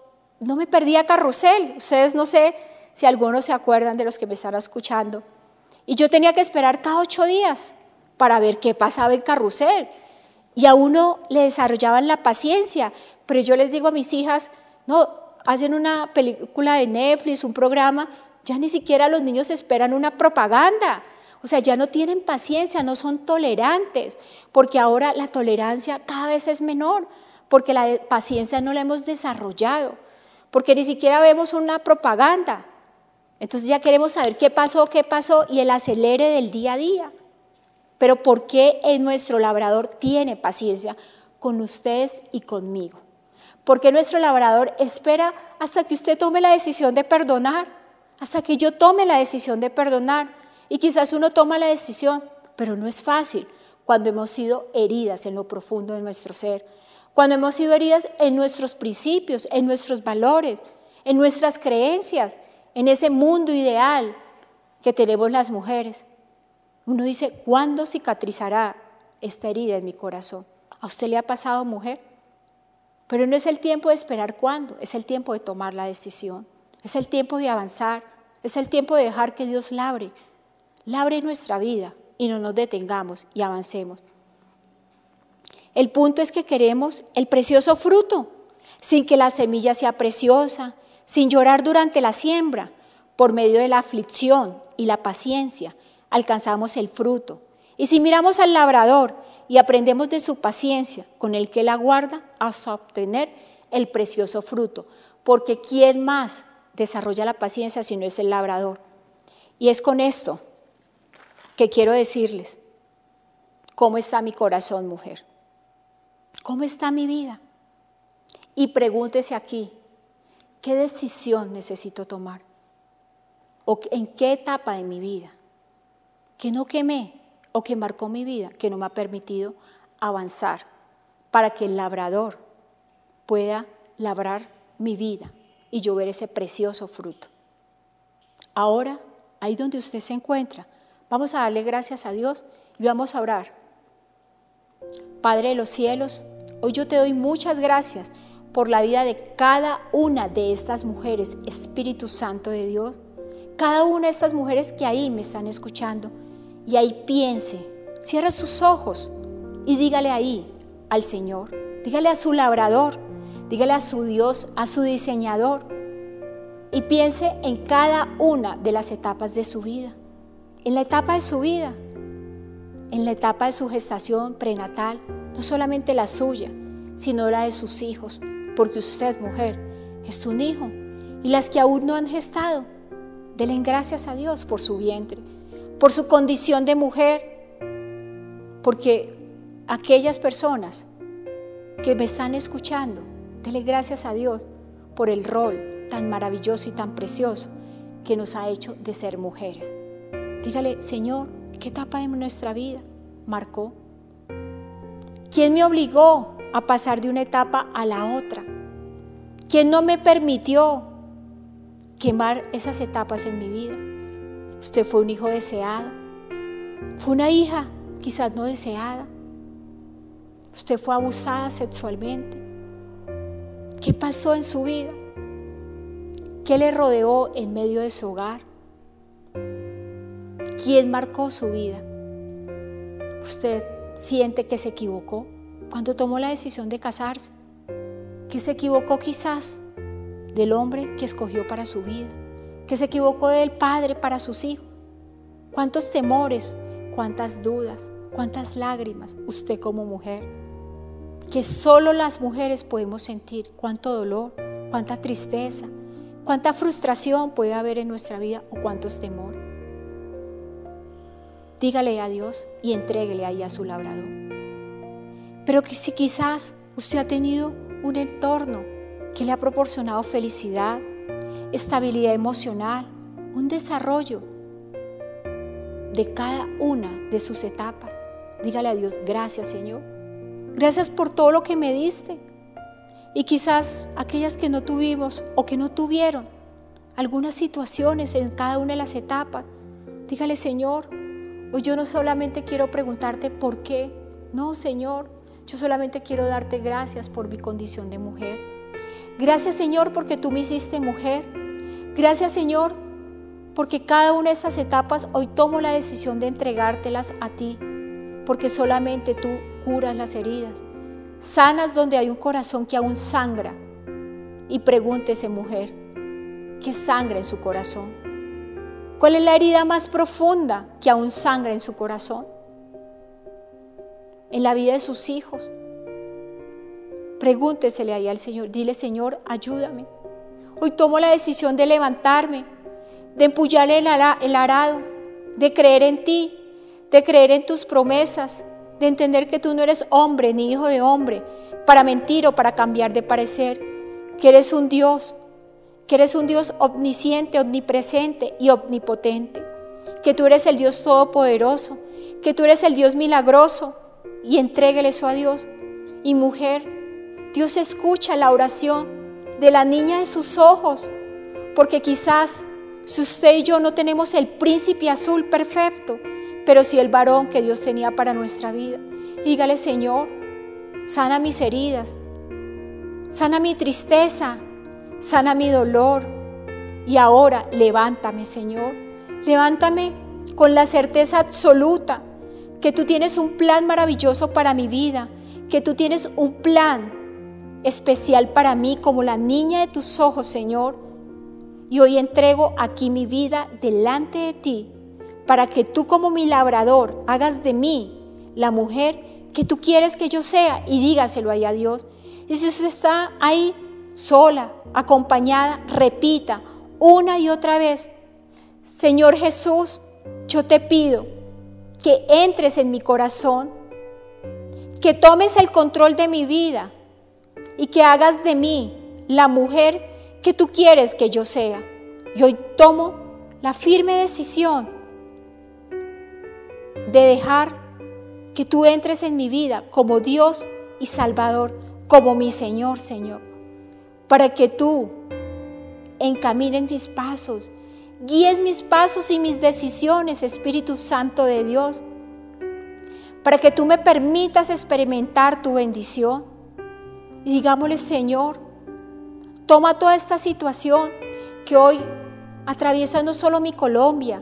no me perdía carrusel. Ustedes no sé si algunos se acuerdan de los que me están escuchando. Y yo tenía que esperar cada 8 días para ver qué pasaba en carrusel. Y a uno le desarrollaban la paciencia, pero yo les digo a mis hijas, no, hacen una película de Netflix, un programa, ya ni siquiera los niños esperan una propaganda. O sea, ya no tienen paciencia, no son tolerantes, porque ahora la tolerancia cada vez es menor, porque la paciencia no la hemos desarrollado, porque ni siquiera vemos una propaganda. Entonces ya queremos saber qué pasó y el acelere del día a día. Pero ¿por qué nuestro labrador tiene paciencia con ustedes y conmigo? Porque nuestro labrador espera hasta que usted tome la decisión de perdonar, hasta que yo tome la decisión de perdonar. Y quizás uno toma la decisión, pero no es fácil cuando hemos sido heridas en lo profundo de nuestro ser, cuando hemos sido heridas en nuestros principios, en nuestros valores, en nuestras creencias, en ese mundo ideal que tenemos las mujeres. Uno dice, ¿cuándo cicatrizará esta herida en mi corazón? ¿A usted le ha pasado, mujer? Pero no es el tiempo de esperar cuándo, es el tiempo de tomar la decisión, es el tiempo de avanzar, es el tiempo de dejar que Dios labre nuestra vida y no nos detengamos y avancemos. El punto es que queremos el precioso fruto, sin que la semilla sea preciosa, sin llorar durante la siembra. Por medio de la aflicción y la paciencia alcanzamos el fruto. Y si miramos al labrador y aprendemos de su paciencia con el que él aguarda hasta obtener el precioso fruto, porque ¿quién más desarrolla la paciencia si no es el labrador? Y es con esto que quiero decirles, ¿cómo está mi corazón, mujer? ¿Cómo está mi vida? Y pregúntese aquí, ¿qué decisión necesito tomar? ¿O en qué etapa de mi vida que no quemé o que marcó mi vida, que no me ha permitido avanzar para que el labrador pueda labrar mi vida y yo ver ese precioso fruto? Ahora, ahí donde usted se encuentra, vamos a darle gracias a Dios y vamos a orar. Padre de los cielos, hoy yo te doy muchas gracias por la vida de cada una de estas mujeres, Espíritu Santo de Dios, cada una de estas mujeres que ahí me están escuchando y ahí piense, cierra sus ojos y dígale ahí al Señor, dígale a su labrador, dígale a su Dios, a su diseñador y piense en cada una de las etapas de su vida. En la etapa de su vida, en la etapa de su gestación prenatal, no solamente la suya, sino la de sus hijos, porque usted, mujer, es un hijo. Y las que aún no han gestado, denle gracias a Dios por su vientre, por su condición de mujer, porque aquellas personas que me están escuchando, denle gracias a Dios por el rol tan maravilloso y tan precioso que nos ha hecho de ser mujeres. Dígale, Señor, ¿qué etapa de nuestra vida marcó? ¿Quién me obligó a pasar de una etapa a la otra? ¿Quién no me permitió quemar esas etapas en mi vida? Usted fue un hijo deseado, fue una hija quizás no deseada, usted fue abusada sexualmente. ¿Qué pasó en su vida? ¿Qué le rodeó en medio de su hogar? ¿Quién marcó su vida? ¿Usted siente que se equivocó cuando tomó la decisión de casarse? ¿Que se equivocó quizás del hombre que escogió para su vida? ¿Que se equivocó del padre para sus hijos? ¿Cuántos temores, cuántas dudas, cuántas lágrimas usted como mujer? Que solo las mujeres podemos sentir cuánto dolor, cuánta tristeza, cuánta frustración puede haber en nuestra vida o cuántos temores. Dígale a Dios y entréguele ahí a su labrador. Pero que si quizás usted ha tenido un entorno que le ha proporcionado felicidad, estabilidad emocional, un desarrollo de cada una de sus etapas, dígale a Dios, gracias Señor, gracias por todo lo que me diste. Y quizás aquellas que no tuvimos o que no tuvieron algunas situaciones en cada una de las etapas, dígale, Señor, hoy yo no solamente quiero preguntarte por qué, no, Señor, yo solamente quiero darte gracias por mi condición de mujer. Gracias, Señor, porque tú me hiciste mujer. Gracias, Señor, porque cada una de estas etapas hoy tomo la decisión de entregártelas a ti, porque solamente tú curas las heridas, sanas donde hay un corazón que aún sangra. Y pregúntese, mujer, ¿qué sangra en su corazón? ¿Cuál es la herida más profunda que aún sangra en su corazón? En la vida de sus hijos. Pregúntesele ahí al Señor, dile: Señor, ayúdame. Hoy tomo la decisión de levantarme, de empullarle el arado, de creer en ti, de creer en tus promesas, de entender que tú no eres hombre ni hijo de hombre para mentir o para cambiar de parecer, que eres un Dios omnisciente, omnipresente y omnipotente, que tú eres el Dios todopoderoso, que tú eres el Dios milagroso, y entréguele eso a Dios. Y mujer, Dios escucha la oración de la niña de sus ojos, porque quizás si usted y yo no tenemos el príncipe azul perfecto, pero sí el varón que Dios tenía para nuestra vida. Y dígale: Señor, sana mis heridas, sana mi tristeza, sana mi dolor. Y ahora levántame, Señor, levántame con la certeza absoluta que tú tienes un plan maravilloso para mi vida, que tú tienes un plan especial para mí como la niña de tus ojos, Señor. Y hoy entrego aquí mi vida delante de ti, para que tú como mi labrador hagas de mí la mujer que tú quieres que yo sea, y dígaselo ahí a Dios. Y si usted está ahí sola, acompañada, repita una y otra vez: Señor Jesús, yo te pido que entres en mi corazón, que tomes el control de mi vida y que hagas de mí la mujer que tú quieres que yo sea. Y hoy tomo la firme decisión de dejar que tú entres en mi vida como Dios y Salvador, como mi Señor, Señor, para que tú encamines mis pasos, guíes mis pasos y mis decisiones, Espíritu Santo de Dios, para que tú me permitas experimentar tu bendición. Y digámosle: Señor, toma toda esta situación que hoy atraviesa no solo mi Colombia,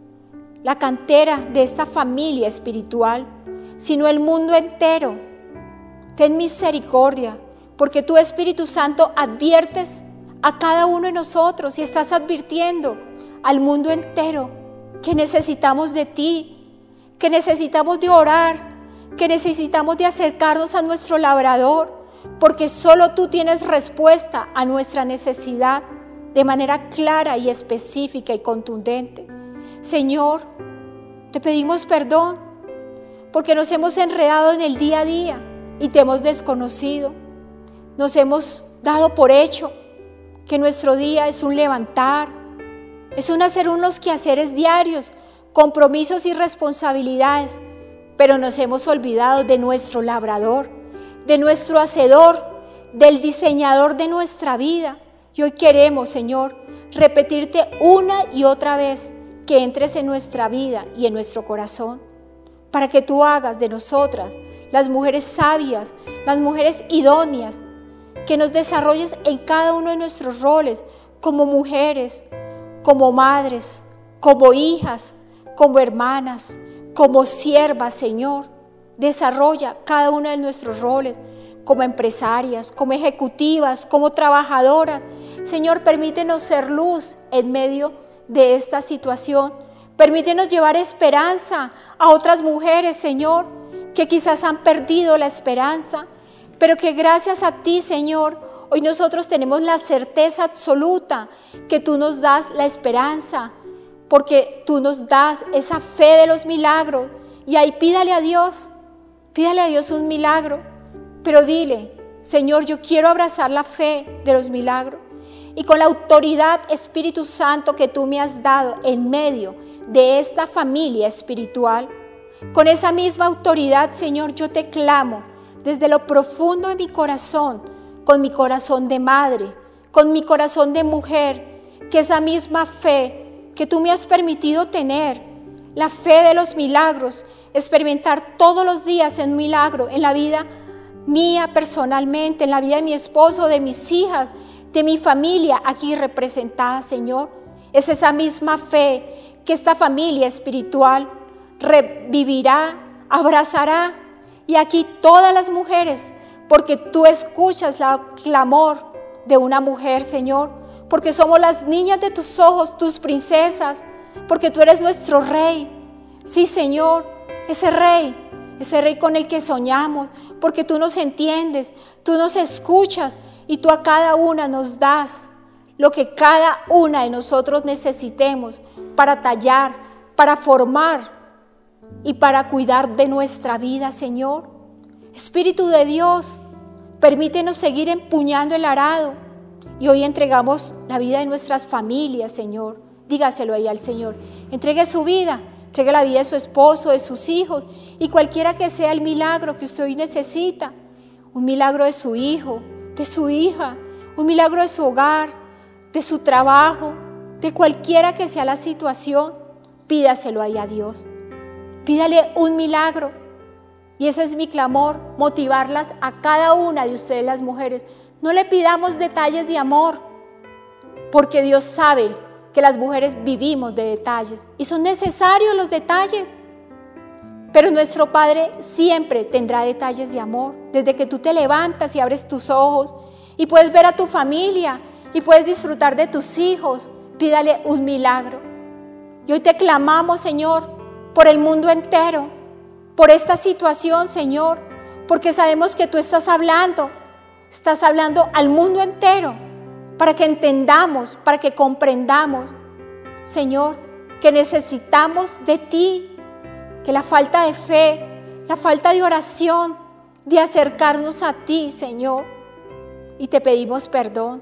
la cantera de esta familia espiritual, sino el mundo entero. Ten misericordia, porque tú, Espíritu Santo, adviertes a cada uno de nosotros y estás advirtiendo al mundo entero que necesitamos de ti, que necesitamos de orar, que necesitamos de acercarnos a nuestro labrador, porque solo tú tienes respuesta a nuestra necesidad de manera clara y específica y contundente. Señor, te pedimos perdón porque nos hemos enredado en el día a día y te hemos desconocido. Nos hemos dado por hecho que nuestro día es un levantar, es un hacer unos quehaceres diarios, compromisos y responsabilidades, pero nos hemos olvidado de nuestro labrador, de nuestro hacedor, del diseñador de nuestra vida. Y hoy queremos, Señor, repetirte una y otra vez que entres en nuestra vida y en nuestro corazón, para que tú hagas de nosotras las mujeres sabias, las mujeres idóneas, que nos desarrolles en cada uno de nuestros roles, como mujeres, como madres, como hijas, como hermanas, como siervas, Señor. Desarrolla cada uno de nuestros roles, como empresarias, como ejecutivas, como trabajadoras. Señor, permítenos ser luz en medio de esta situación. Permítenos llevar esperanza a otras mujeres, Señor, que quizás han perdido la esperanza, pero que gracias a ti, Señor, hoy nosotros tenemos la certeza absoluta que tú nos das la esperanza, porque tú nos das esa fe de los milagros. Y ahí pídale a Dios un milagro, pero dile: Señor, yo quiero abrazar la fe de los milagros, y con la autoridad, Espíritu Santo, que tú me has dado en medio de esta familia espiritual, con esa misma autoridad, Señor, yo te clamo desde lo profundo de mi corazón, con mi corazón de madre, con mi corazón de mujer, que esa misma fe que tú me has permitido tener, la fe de los milagros, experimentar todos los días un milagro en la vida mía personalmente, en la vida de mi esposo, de mis hijas, de mi familia aquí representada, Señor. Es esa misma fe que esta familia espiritual revivirá, abrazará. Y aquí todas las mujeres, porque tú escuchas el clamor de una mujer, Señor, porque somos las niñas de tus ojos, tus princesas, porque tú eres nuestro rey. Sí, Señor, ese rey con el que soñamos, porque tú nos entiendes, tú nos escuchas y tú a cada una nos das lo que cada una de nosotros necesitemos para tallar, para formar y para cuidar de nuestra vida, Señor. Espíritu de Dios, permítenos seguir empuñando el arado y hoy entregamos la vida de nuestras familias, Señor. Dígaselo ahí al Señor. Entregue su vida, entregue la vida de su esposo, de sus hijos y cualquiera que sea el milagro que usted hoy necesita. Un milagro de su hijo, de su hija, un milagro de su hogar, de su trabajo, de cualquiera que sea la situación. Pídaselo ahí a Dios. Pídale un milagro. Y ese es mi clamor, motivarlas a cada una de ustedes las mujeres. No le pidamos detalles de amor, porque Dios sabe que las mujeres vivimos de detalles y son necesarios los detalles. Pero nuestro Padre siempre tendrá detalles de amor. Desde que tú te levantas y abres tus ojos y puedes ver a tu familia y puedes disfrutar de tus hijos, pídale un milagro. Y hoy te clamamos, Señor, por el mundo entero, por esta situación, Señor, porque sabemos que tú estás hablando al mundo entero, para que entendamos, para que comprendamos, Señor, que necesitamos de ti, que la falta de fe, la falta de oración, de acercarnos a ti, Señor, y te pedimos perdón.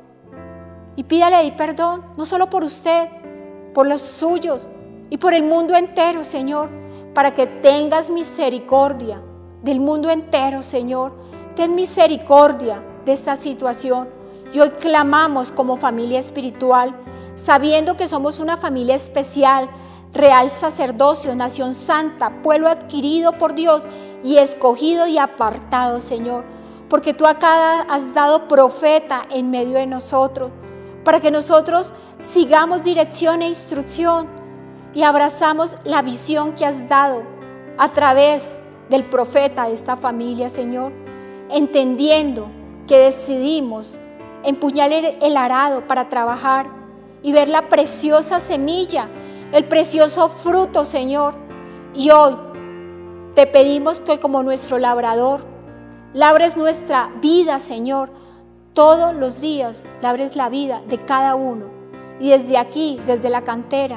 Y pídale ahí perdón, no solo por usted, por los suyos y por el mundo entero, Señor, para que tengas misericordia del mundo entero, Señor. Ten misericordia de esta situación. Y hoy clamamos como familia espiritual, sabiendo que somos una familia especial, real sacerdocio, nación santa, pueblo adquirido por Dios y escogido y apartado, Señor. Porque tú acá has dado profeta en medio de nosotros, para que nosotros sigamos dirección e instrucción y abrazamos la visión que has dado a través del profeta de esta familia, Señor, entendiendo que decidimos empuñar el arado para trabajar y ver la preciosa semilla, el precioso fruto, Señor. Y hoy te pedimos que como nuestro labrador, labres nuestra vida, Señor, todos los días, labres la vida de cada uno. Y desde aquí, desde la cantera,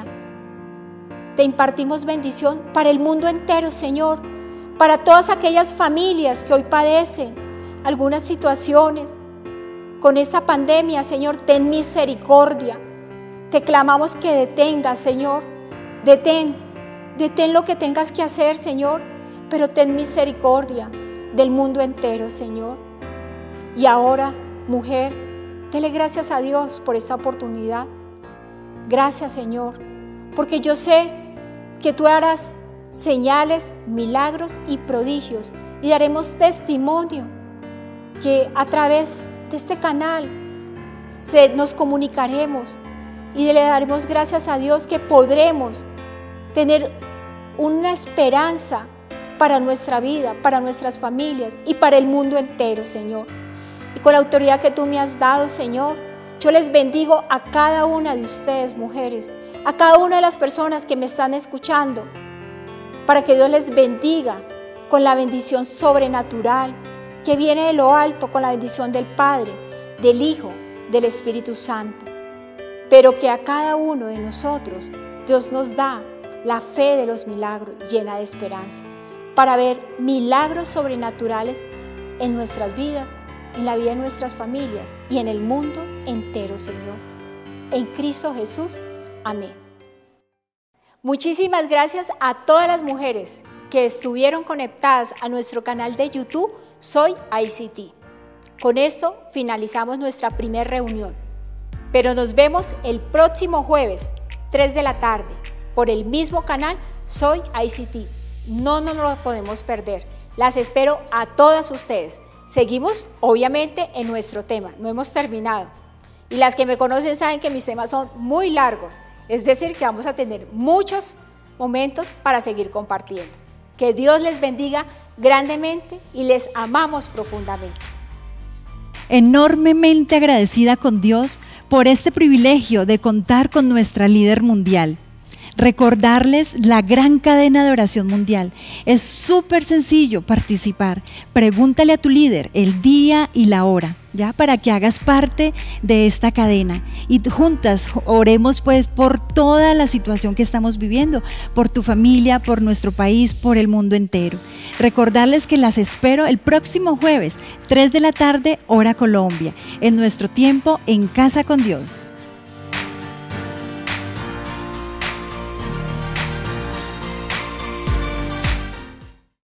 te impartimos bendición para el mundo entero, Señor, para todas aquellas familias que hoy padecen algunas situaciones con esta pandemia, Señor. Ten misericordia. Te clamamos que detengas, Señor. Detén lo que tengas que hacer, Señor, pero ten misericordia del mundo entero, Señor. Y ahora, mujer, dele gracias a Dios por esta oportunidad. Gracias, Señor, porque yo sé que tú harás señales, milagros y prodigios y daremos testimonio que a través de este canal nos comunicaremos y le daremos gracias a Dios que podremos tener una esperanza para nuestra vida, para nuestras familias y para el mundo entero, Señor. Y con la autoridad que tú me has dado, Señor, yo les bendigo a cada una de ustedes, mujeres, a cada una de las personas que me están escuchando, para que Dios les bendiga con la bendición sobrenatural que viene de lo alto, con la bendición del Padre, del Hijo, del Espíritu Santo. Pero que a cada uno de nosotros Dios nos da la fe de los milagros llena de esperanza, para ver milagros sobrenaturales en nuestras vidas, en la vida de nuestras familias y en el mundo entero, Señor. En Cristo Jesús. Amén. Muchísimas gracias a todas las mujeres que estuvieron conectadas a nuestro canal de YouTube Soy ICT. Con esto finalizamos nuestra primera reunión, pero nos vemos el próximo jueves, 3 de la tarde, por el mismo canal Soy ICT. No nos lo podemos perder. Las espero a todas ustedes. Seguimos, obviamente, en nuestro tema. No hemos terminado. Y las que me conocen saben que mis temas son muy largos, es decir, que vamos a tener muchos momentos para seguir compartiendo. Que Dios les bendiga grandemente y les amamos profundamente. Enormemente agradecida con Dios por este privilegio de contar con nuestra líder mundial. Recordarles la gran cadena de oración mundial. Es súper sencillo participar. Pregúntale a tu líder el día y la hora, ¿ya? Para que hagas parte de esta cadena. Y juntas oremos pues por toda la situación que estamos viviendo, por tu familia, por nuestro país, por el mundo entero. Recordarles que las espero el próximo jueves, 3 de la tarde, hora Colombia, en nuestro tiempo en Casa con Dios.